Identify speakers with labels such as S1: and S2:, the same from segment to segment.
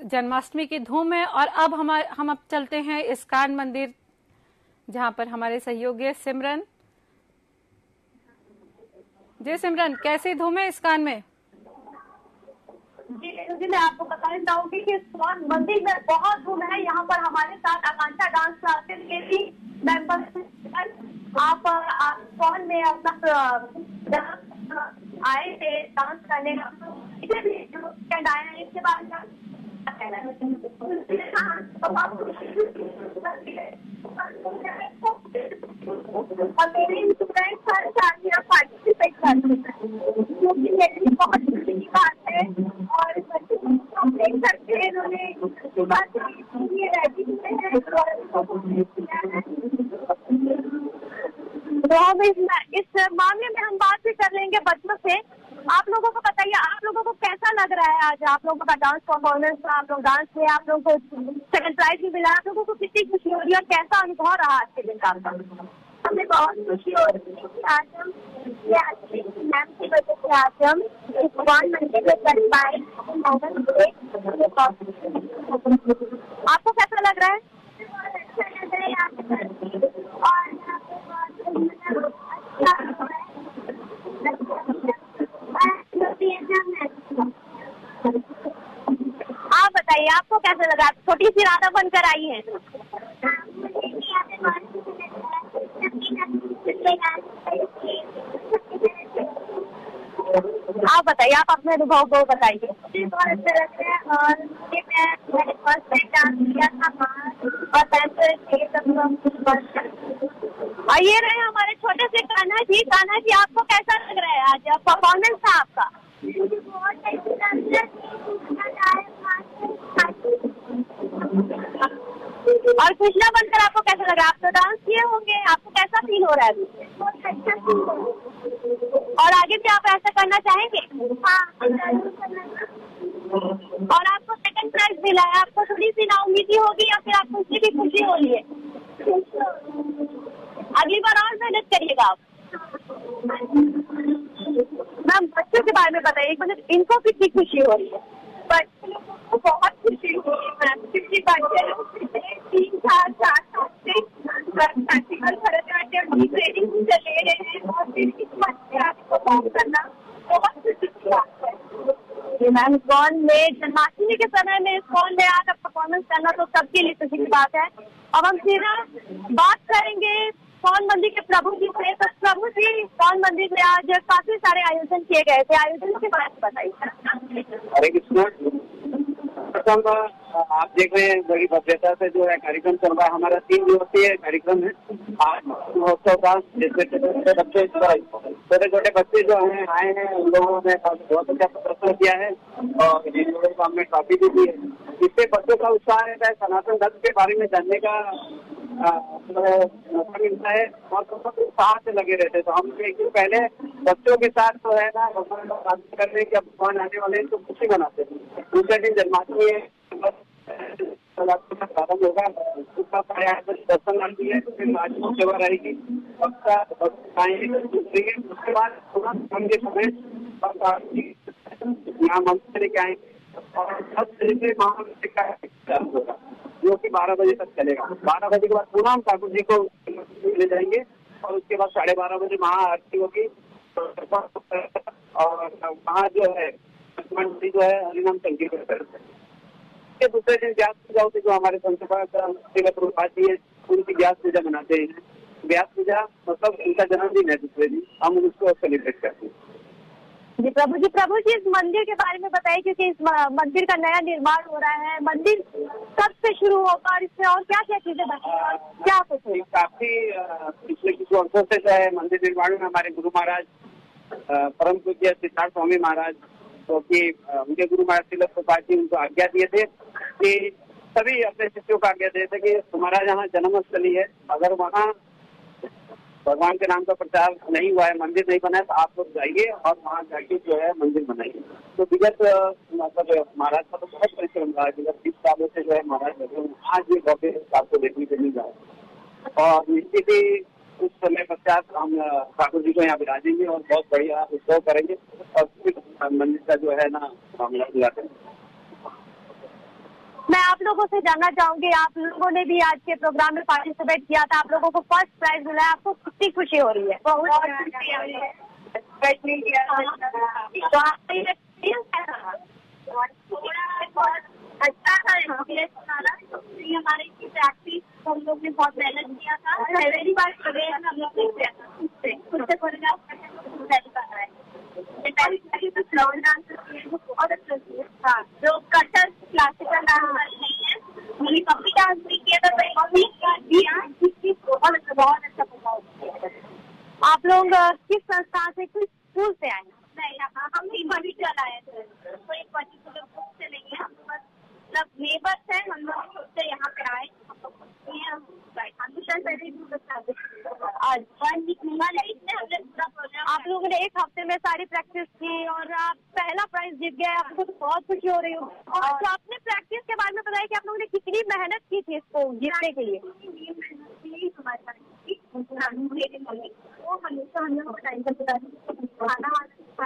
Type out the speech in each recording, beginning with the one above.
S1: जन्माष्टमी की धूम है। और अब हम अब चलते हैं इस्कॉन मंदिर, जहां पर हमारे सहयोगी सिमरन। जी सिमरन, कैसी धूम है इस्कॉन में?
S2: जी मैं आपको बताना चाहूंगी कि इस्कॉन मंदिर में बहुत धूम है। यहाँ पर हमारे साथ आकांक्षा डांस क्लासेस के भी मेंबर्स आप इस्कॉन में अपना आए थे डांस करने का, आए हैं इसके बाद और मेरे स्टूडेंट हर साल यहाँ पार्टिसिपेट करते हैं, जो कि मेरे लिए बहुत खुशी की बात है। और हम देख सकते हैं इन्होंने रेडी हुए हैं, तो हम इस मामले में हम बात भी कर लेंगे बच्चों से। आप लोगों को बताइए, आप लोगों को कैसा लग रहा है आज आप लोगों का डांस परफॉर्मेंस? आप लोग डांस में, आप लोगों को सेकंड प्राइज भी मिला, आप लोगों को कितनी खुशी हो रही है और कैसा अनुभव रहा आज के दिन का? हमें बहुत खुशी हो रही है कि आज हम मैम की वजह से आज हम इस्कॉन मंदिर में कर पाए। आपको कैसा लग रहा है? अच्छा लग रहा है आप बताइए आपको कैसा लगा? आप छोटी सी राधा बनकर आई हैं। आप बताइए, आप अपने अनुभव को बताइए। बहुत अच्छा लग रहा है और मैंने फर्स्ट टाइम डांस किया था और ये रहे हमारे छोटे से कान्हा जी। कान्हा जी, आपको कैसा लग रहा है आज परफॉर्मेंस था आपका? और कृष्णा बनकर आपको कैसा लग रहा है? आप तो डांस किए होंगे, आपको कैसा फील हो रहा है? बहुत अच्छा फील हो रहा है। और आगे भी आप ऐसा करना चाहेंगे? हाँ, और आपको सेकंड प्राइज मिला है, आपको थोड़ी सी नाउमीदी होगी या फिर आपको उसकी भी खुशी हो रही है? अगली बार और मेहनत करिएगा आप। मैम, बच्चों के बारे में बताइए, मतलब इनको कितनी खुशी हो रही है? बच्चों को बहुत खुशी हो रही है मैम, क्योंकि बच्चे लोग 3 साल 4 साल से प्रैक्टिकल भरतनाट्यम की ट्रेनिंग ले रहे हैं और फिर इस बच्चे को परफॉर्म करना बहुत खुशी की बात है। मैम, इस्कॉन में जन्माष्टमी के समय में इस्कॉन में आकर परफॉर्मेंस करना तो सबके लिए खुशी की बात है। अब हम सीधा बात करेंगे इस्कॉन मंदिर के प्रभु जी से। तो प्रभु जी, इस्कॉन मंदिर में आज काफी सारे आयोजन किए गए थे, आयोजन के बारे में बताइए।
S3: हरे कृष्ण। प्रथम आप देख रहे हैं बड़ी भव्यता से जो है कार्यक्रम चल रहा है। हमारा 3 दिवसीय कार्यक्रम है आज महोत्सव का, जिसमें छोटे छोटे बच्चे जो हैं आए हैं, उन लोगों ने बहुत अच्छा प्रदर्शन किया है और हमने ट्रॉफी भी दी है। इससे बच्चों का उत्साह रहता है, सनातन धर्म के बारे में जानने का मौका मिलता है और बहुत उत्साह से लगे रहते हैं। तो हम एक दिन पहले बच्चों के साथ जो है ना भगवान का प्रार्थना करते हैं कि अब भगवान आने वाले हैं तो खुशी मनाते हैं। दूसरे दिन जन्माष्टमी है, प्रारंभ होगा, उसका दर्शन आती है, फिर आज सेवा रहेगी, उसके बाद के समय यहाँ मंदिर लेके आएंगे और 10 बजे से महाअभिषेक होगा, जो कि 12 बजे तक चलेगा। 12 बजे के बाद पुनः हम ठाकुर जी को ले जाएंगे और उसके बाद 12:30 बजे महाआरती होगी और वहाँ जो है हरिनाम संकीर्तन करते हैं। दूसरे दिन व्यास पूजा होती है, जो हमारे संत जी है उनकी व्यास पूजा मनाते हैं। व्यास पूजा मतलब उनका जन्मदिन है, दूसरे दिन हम उसको सेलिब्रेट करते हैं।
S2: जी प्रभु जी, इस मंदिर के बारे में बताइए, क्योंकि इस मंदिर का नया निर्माण हो रहा है। मंदिर कब से शुरू होगा और इसमें और क्या क्या चीजें बनी और क्या कुछ?
S3: काफी पिछले कुछ वर्षों से जो है मंदिर निर्माण में हमारे गुरु महाराज परम पूज्य सिद्धार्थ स्वामी महाराज, तो कि उनके गुरु महाराज तिलक प्रसाद जी उनको आज्ञा दिए थे कि सभी अपने शिष्यों को आज्ञा दिए थे कि तुम्हारा जहाँ जन्मस्थली है, अगर वहाँ भगवान के नाम का प्रचार नहीं हुआ है, मंदिर नहीं बना है, तो आप लोग जाइए और वहाँ जाके जो है मंदिर बनाइए। तो विगत मतलब महाराज का तो बहुत परिश्रम रहा है, विगत 30 सालों से जो है महाराज आज ये भव्य आपको देखने को मिल रहा है और निश्चित ही कुछ समय पश्चात हम ठाकुर जी को यहाँ बिराजेंगे और बहुत बढ़िया उत्सव करेंगे और फिर मंदिर का जो है ना हम दिलाते हैं।
S2: लोगों से जानना चाहूंगी, आप लोगों ने भी आज के प्रोग्राम में पार्टिसिपेट किया था, आप लोगों को फर्स्ट प्राइज मिला है, आपको कितनी खुशी हो रही है?
S4: बहुत खुशी हो रही है।
S2: तो आपका एक्सपीरियंस कैसा रहा?
S4: बहुत अच्छा था एक्सपीरियंस हमारा। ये हमारी प्रैक्टिस हम लोग ने बहुत मेहनत किया था। पहली बार हम लोग ने किया था खुद से कोरियोग्राफ करके कर रहा है। पहली तो फ्लावर डांस बहुत अच्छा था, जो कथक क्लासिकल डांस नहीं है, हमने कभी डांस भी किया था, कभी बहुत अच्छा परफॉर्म किया।
S2: आप लोग किस संस्था से, किस स्कूल से आए?
S4: नहीं, हम इंडिविजुअल आए थे, कोई पर्टिकुलर ग्रुप से नहीं है, हम मतलब नेबर्स हैं, हम लोग खुद से यहाँ पे आए।
S2: आप लोगों ने एक हफ्ते में सारी प्रैक्टिस की और आप पहला प्राइज जीत गए, आपको तो बहुत खुशी हो रही हो। और जो आपने प्रैक्टिस के बारे में बताया कि आप लोगों ने कितनी मेहनत की थी इसको जीतने के लिए?
S4: वो हमेशा हम लोग टाइम पर खाना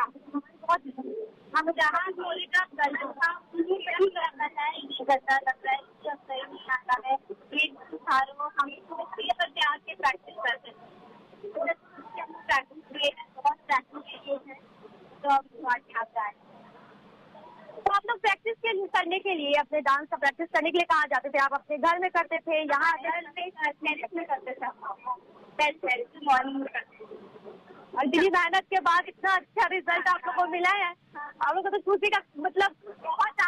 S4: हम जहाँ कोरियोग्राफ करना था उन्हीं पे ही करना है, ये करता लगता है, जब सही नहीं आता है ये सारों हम करके आके प्रैक्टिस करते हैं। प्रैक्टिस किए हैं, बहुत प्रैक्टिस किए हैं, तो अब आता है।
S2: तो आप लोग प्रैक्टिस करने के लिए, अपने डांस का प्रैक्टिस करने के लिए कहाँ जाते थे? आप अपने घर में करते थे, यहाँ
S4: टेरिस में करते थे, मॉर्निंग में करते थे।
S2: और इतनी मेहनत के बाद इतना अच्छा रिजल्ट आप लोगों को मिला है, आप लोगों को तो खुशी का मतलब
S4: बहुत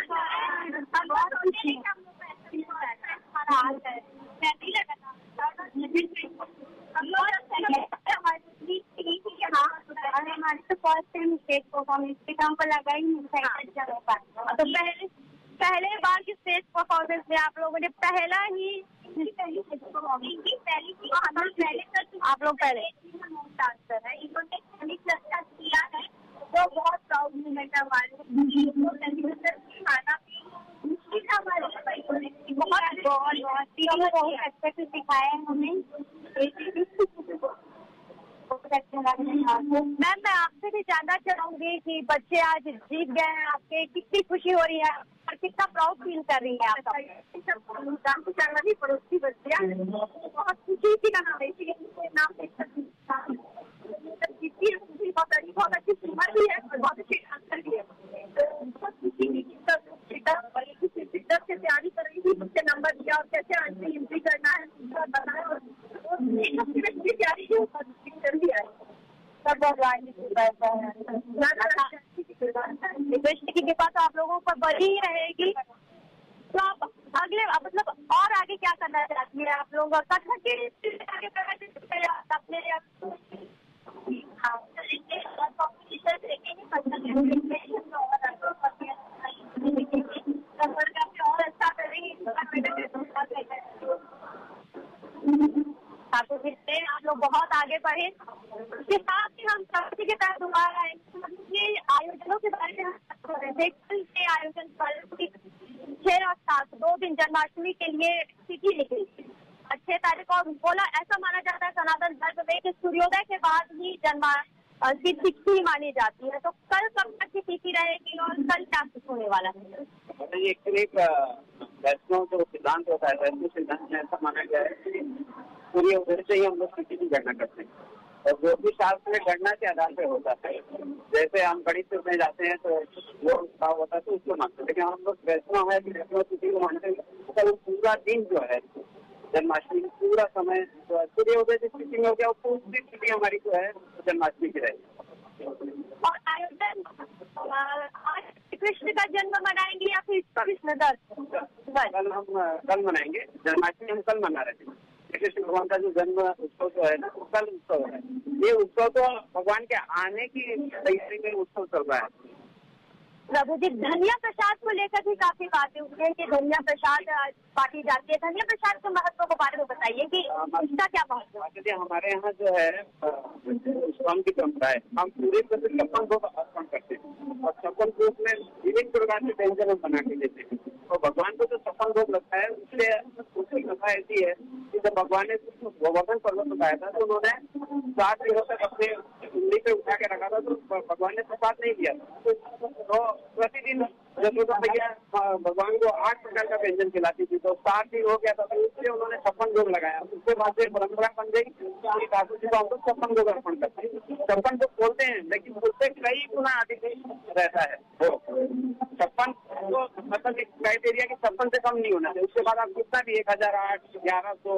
S4: हमारे तो फर्स्ट टाइम स्टेज परफॉर्मेंस के काम पर लगा ही नहीं था।
S2: तो पहले बार की स्टेज परफॉर्मेंस में आप लोगों ने पहला ही आप लोग पहले
S4: डांसर है, इन्होंने किया है तो बहुत प्राउड मूवमेंट है हमारे। खाना बहुत अच्छा से सिखाया है हमें।
S2: मैम, मैं आपसे भी जानना चाहूंगी कि बच्चे आज जीत गए हैं, आपके कितनी खुशी हो रही है और कितना प्राउड फील कर रही है आपका?
S4: पड़ोसी बच्चियाँ बहुत खुशी की नाम बहुत अच्छी उम्र भी है और बहुत अच्छी डांसर भी है। बहुत खुशी से तैयारी कर रही थी, मुझसे नंबर दिया और कैसे एंट्री करना है बताया, एक हफ्ते में पूरी तैयारी कर दिया है। सब
S2: कृष्ण की कृपा तो आप लोगों पर बनी ही रहेगी। तो आप अगले मतलब और आगे क्या करना चाहती है आप लोग? कथक के आगे अपने
S4: और अच्छा करेंगे।
S2: आप लोग बहुत आगे बढ़े। उसके साथ ही हम प्रगति के तहत दोबारा आएंगे आयोजनों के बारे में आयोजन 6 और 7 2 दिन जन्माष्टमी के लिए तिथि निकली 6 तारीख को। बोला ऐसा माना जाता है सनातन धर्म में कि सूर्योदय के बाद ही की तिथि मानी जाती है। तो कल कब तक की तिथि रहेगी और कल क्या कुछ होने वाला है?
S3: एक्चुअली वैष्णव जो सिद्धांत होता है, वैष्णव सिद्धांत में ऐसा माना गया है कि सूर्य उदय से ही हम लोग तिथि की गणना करते हैं और जो भी शास्त्र में गणना के आधार पर होता है। जैसे हम गणित में जाते हैं तो वो भाव होता है तो उसको मानते हैं, लेकिन हम लोग वैष्णव है कि वैष्णव तिथि को मानते हैं। तो पूरा दिन जो है जन्माष्टमी पूरा समय जो है सूर्योदय की स्थिति में हो गया, पूरी स्थिति हमारी जो है जन्माष्टमी की रहेगी।
S2: और आयोजन कृष्ण का जन्म मनाएंगे या फिर कृष्ण
S3: कल मनाएंगे जन्माष्टमी, हम कल मना रहे थे। कृष्ण भगवान का जो जन्म उत्सव जो है ना वो कल उत्सव है। ये उत्सव तो भगवान के आने की तैयारी में उत्सव चल रहा है।
S2: प्रभु जी, धनिया प्रसाद को लेकर भी काफी बातें उठती है कि धनिया प्रसाद बांटी जाती है। धनिया प्रसाद के महत्व के बारे में बताइए कि इसका क्या महत्व है?
S3: हमारे यहाँ जो है स्वामी की परंपरा है, हम पूरे 56 भोग अर्पण करते हैं और 56 भोग में विभिन्न प्रकार के व्यंजन हम बना के देते हैं। तो भगवान को जो 56 भोग लगता है उसकी कथा ऐसी है कि जब भगवान ने गोवर्धन पर्वत उठाया था तो उन्होंने 7 दिनों तक अपने उंगली पे उठा के रखा था, तो भगवान ने प्रसाद नहीं दिया। तो प्रतिदिन यशोदा मैया भगवान को 8 प्रकार का व्यंजन खिलाती थी, तो 7 ही हो गया था, तो इसलिए उन्होंने 56 भोग लगाया। उसके बाद से परंपरा बन गई कि ठाकुर जी को हम लोग 56 भोग अर्पण करते हैं। 56 तो बोलते हैं, लेकिन उससे कई गुना अधिक रहता है वो 56, तो मतलब एक क्राइटेरिया की 56 से कम नहीं होना चाहिए। उसके बाद आप कितना भी 1008, 1100,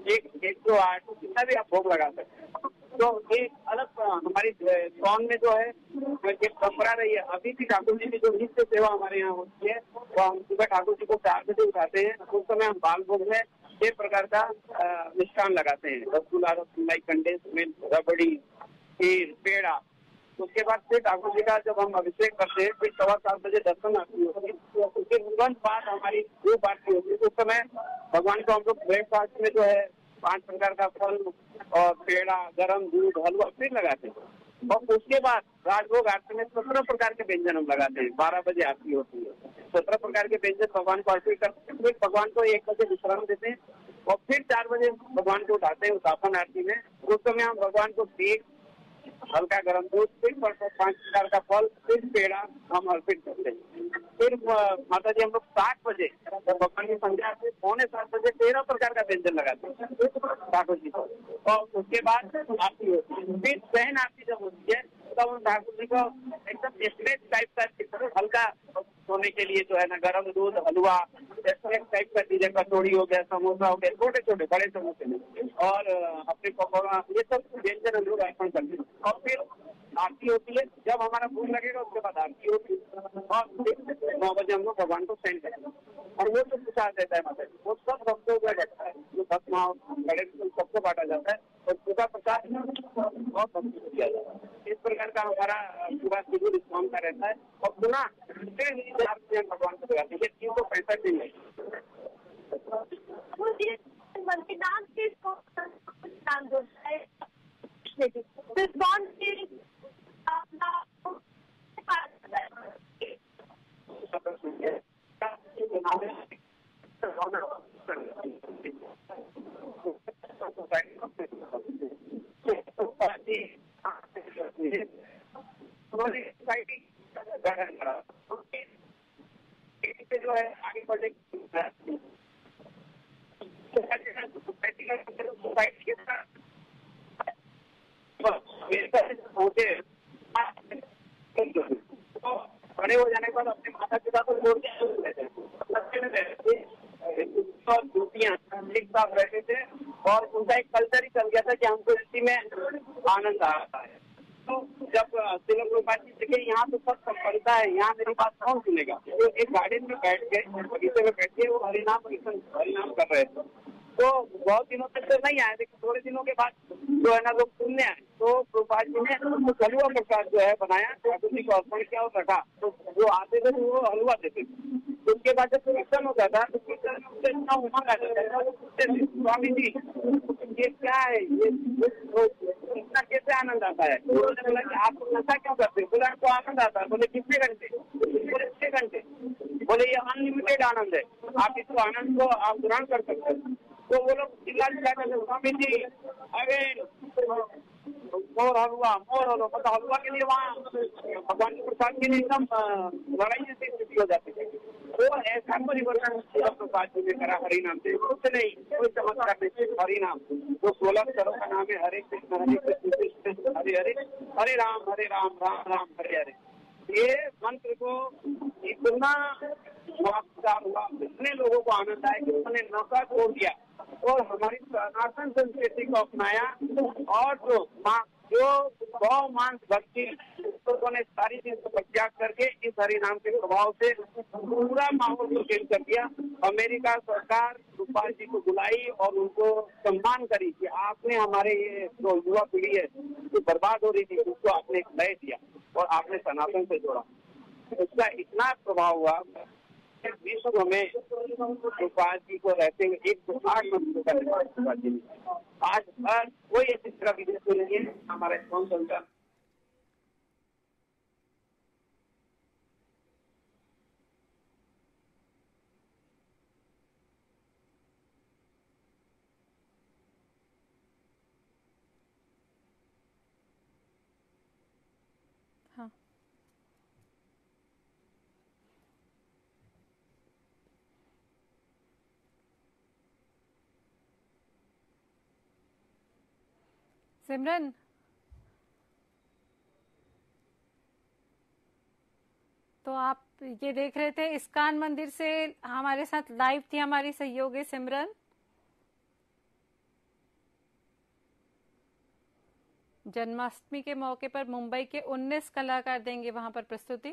S3: 108 कितना भी आप भोग लगा सकते हैं। तो एक अलग हमारी सौन में जो है एक परंपरा रही है। अभी भी ठाकुर जी की जो नित्य सेवा हमारे यहाँ होती है, वो हम सुबह ठाकुर जी को 4 बजे उठाते हैं। उस समय हम बाल भोग में 6 प्रकार का मिष्ठान लगाते हैं, रसगुल्ला, रसमलाई, कंडेंस मिल्क, रबड़ी, खीर, पेड़ा। उसके बाद फिर ठाकुर जी का जब हम अभिषेक करते हैं, फिर 7:15 बजे दर्शन आरती होती है। उसके तुरंत बाद हमारी धूप आरती होती है। उस समय भगवान को हम लोग ब्रेकफास्ट में जो है 5 प्रकार का फल और पेड़ा, गरम दूध, हलवा फिर लगाते हैं। और उसके बाद राजभोग आरती में 17 प्रकार के व्यंजन हम लगाते हैं। 12 बजे आरती होती है, 17 प्रकार के व्यंजन भगवान को अर्पित करते हैं। फिर भगवान को 1 बजे विश्राम देते हैं और फिर 4 बजे भगवान को उठाते हैं उत्थापन आरती में। उस समय हम भगवान को देख, हल्का गर्म दूध, फिर 5 प्रकार का फल, फिर पेड़ा हम अर्पित करते हैं। फिर माता जी हम लोग 7 बजे भगवान की संध्या से 6:45 बजे 13 प्रकार का व्यंजन लगाते हैं ठाकुर जी को। और उसके बाद आरती होती है। फिर सहन आरती जब होती है तब हम ठाकुर जी को एकदम स्ट्रेच टाइप का हल्का सोने के लिए जो है ना गर्म दूध, हलवा, स्ट्रेच टाइप का चीजें, कचौड़ी हो गया, समोसा हो गया, छोटे छोटे बड़े समोसे में, और अपने पकौड़ा, ये सब व्यंजन हम लोग अर्पण करते हैं। और फिर आरती होती है। जब हमारा भूख लगेगा उसके बाद आरती होती है और फिर 9 बजे हम लोग भगवान को सेंड करते हैं। और वो जो प्रसाद देता है माता जी, वो सब भक्तों को लगता है, जो भक्त बड़े सबको बांटा जाता है और पूरा प्रसाद और भक्तों को दिया जाता है। इस प्रकार का हमारा पूरा शिविर इस काम का रहता है। और पुनः फिर भगवान को लगाते हैं। 365 दिन है।
S4: नाम किसको नाम जोड़ता है? This bond is
S3: जो है आगे बढ़े बड़े हो जाने के बाद अपने माता पिता को छोड़ के ड्यूटियां एक साथ रहते थे और उनका एक कल्चर ही चल गया था कि हमको इसी में आनंद आता है। तो जब तिलक रूपाल जी देखे यहाँ तो सब संपन्नता है, यहाँ मेरी बात कौन सुनेगा, तो एक गार्डन में बैठ के बगीचे में बैठ के वो हरिनाम कर रहे थे। तो बहुत दिनों तक तो नहीं आए, लेकिन थोड़े दिनों के बाद जो है ना लोग सुनने आए। तो प्रभुपाद जी ने हलवा प्रसाद जो है बनाया, ठाकुर जी को अर्पण किया और रखा। तो जो आते थे वो हलवा देते थे। तो उसके बाद जब कीर्तन होता था तो कीर्तन में उनसे इतना उमंग आ जाता था, वो पूछते थे स्वामी जी ये क्या है, ये इतना कैसे आनंद आता है। तो उन्होंने बोला कि आप नशा क्यों करते हैं? बोले आपको आनंद आता है। बोले कितने घंटे? बोले 6 घंटे। बोले ये अनलिमिटेड आनंद है, आप इसको आनंद को आप ग्रहण कर सकते हैं। तो वो लोग चिल्ला चिल्लाते थे स्वामी जी अरे मोर हलवा मतलब हलवा के लिए वहाँ भगवान के प्रसाद के लिए एकदम लड़ाई जैसी स्थिति हो जाती थी। तो ऐसा परिवर्तन प्रसाद जी ने करा हरिनाम से, कुछ नहीं, कोई चमत्कार नहीं, हरिनाम जो 16 अक्षरों का नाम है, हरे कृष्ण कृष्ण हरे हरे, हरे राम राम राम हरे हरे। ये मंत्र को इतना चमत्कार हुआ, इतने लोगों को आनंद आया कि उन्होंने नशा छोड़ दिया और हमारी सनातन संस्कृति को अपनाया। और जो गौ मांस भक्ति लोगों ने सारी चीज को त्याग करके इस हरिनाम के प्रभाव से पूरा माहौल को चेंज कर दिया। अमेरिका सरकार रूपाल जी को बुलाई और उनको सम्मान करी कि आपने हमारे ये जो युवा पीढ़ी है जो बर्बाद हो रही थी उसको आपने एक नए दिया और आपने सनातन से जोड़ा। उसका इतना प्रभाव हुआ विश्व में रूपाल जी को रहते हुए 108 मंदिरों का निर्माण रूपाल जी ने। आज हर कोई ऐसी तरह विदेश में नहीं है हमारे कौन चलता।
S1: हाँ सिमरन, तो आप ये देख रहे थे इस्कॉन मंदिर से, हमारे साथ लाइव थी हमारी सहयोगी सिमरन। जन्माष्टमी के मौके पर मुंबई के 19 कलाकार देंगे वहां पर प्रस्तुति।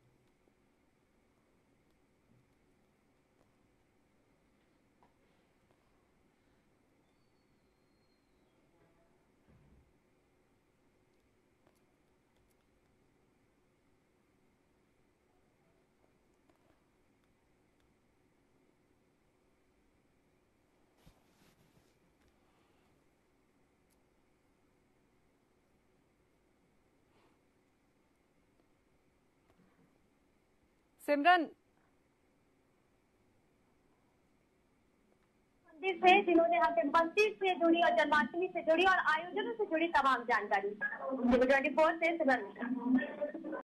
S1: सिमरन,
S4: मंदिर से जिन्होंने यहाँ पे मंदिर से जुड़ी और जन्माष्टमी से जुड़ी और आयोजनों से जुड़ी तमाम जानकारी 24 से सिमरन।